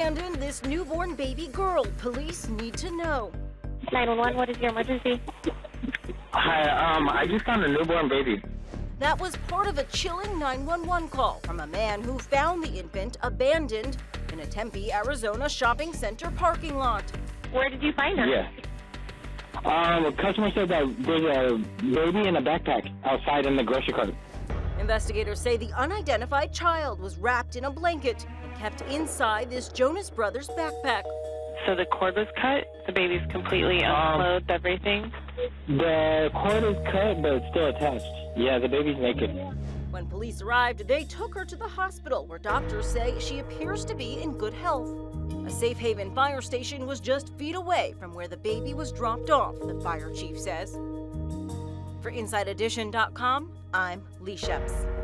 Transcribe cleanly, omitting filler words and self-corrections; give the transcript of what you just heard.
abandoned this newborn baby girl. Police need to know. 911, what is your emergency? Hi, I just found a newborn baby. That was part of a chilling 911 call from a man who found the infant abandoned in a Tempe, Arizona shopping center parking lot. Where did you find her? Yeah. A customer said that there's a baby in a backpack outside in the grocery cart. Investigators say the unidentified child was wrapped in a blanket and kept inside this Jonas Brothers backpack. So the cord was cut? The baby's completely unclothed, everything? The cord is cut, but it's still attached. Yeah, the baby's naked. When police arrived, they took her to the hospital, where doctors say she appears to be in good health. A Safe Haven fire station was just feet away from where the baby was dropped off, the fire chief says. For InsideEdition.com, I'm Lee Sheps.